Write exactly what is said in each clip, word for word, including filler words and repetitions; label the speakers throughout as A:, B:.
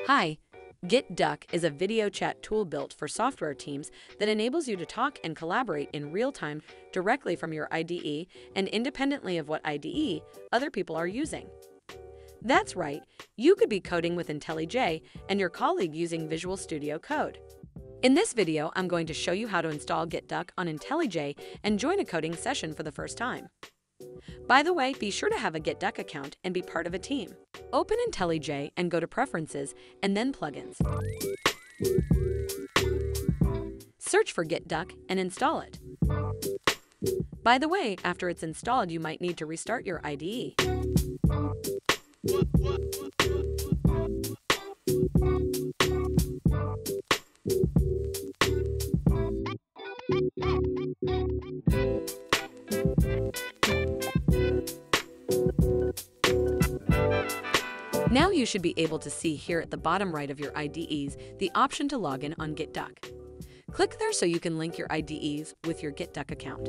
A: Hi, GitDuck is a video chat tool built for software teams that enables you to talk and collaborate in real time directly from your I D E and independently of what I D E other people are using. That's right, you could be coding with IntelliJ and your colleague using Visual Studio Code. In this video, I'm going to show you how to install GitDuck on IntelliJ and join a coding session for the first time. By the way, be sure to have a GitDuck account and be part of a team. Open IntelliJ and go to Preferences and then Plugins. Search for GitDuck and install it. By the way, after it's installed, you might need to restart your I D E. Now you should be able to see here at the bottom right of your I D Es the option to log in on GitDuck. Click there so you can link your I D Es with your GitDuck account.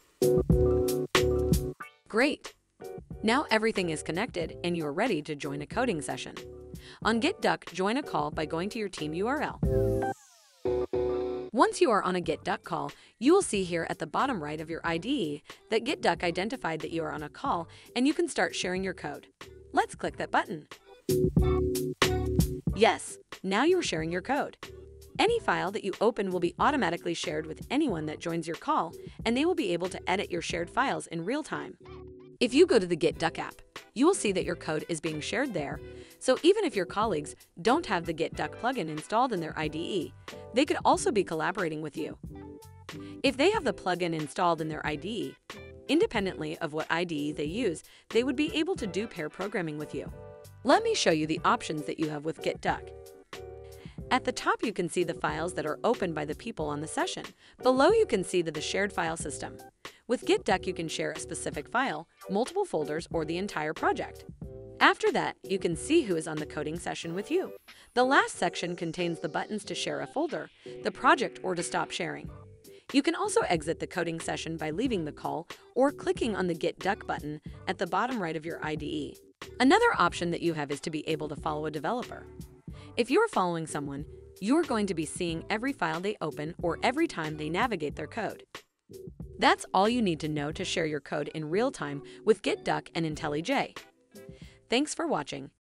A: Great! Now everything is connected and you are ready to join a coding session. On GitDuck, join a call by going to your team U R L. Once you are on a GitDuck call, you will see here at the bottom right of your I D E that GitDuck identified that you are on a call and you can start sharing your code. Let's click that button. Yes, now you're sharing your code. Any file that you open will be automatically shared with anyone that joins your call, and they will be able to edit your shared files in real time. If you go to the GitDuck app, you will see that your code is being shared there, so even if your colleagues don't have the GitDuck plugin installed in their I D E, they could also be collaborating with you. If they have the plugin installed in their I D E, independently of what I D E they use, they would be able to do pair programming with you. Let me show you the options that you have with GitDuck. At the top, you can see the files that are opened by the people on the session. Below, you can see the, the shared file system. With GitDuck, you can share a specific file, multiple folders, or the entire project. After that, you can see who is on the coding session with you. The last section contains the buttons to share a folder, the project, or to stop sharing. You can also exit the coding session by leaving the call or clicking on the GitDuck button at the bottom right of your I D E. Another option that you have is to be able to follow a developer. If you're following someone, you're going to be seeing every file they open or every time they navigate their code. That's all you need to know to share your code in real time with GitDuck and IntelliJ. Thanks for watching.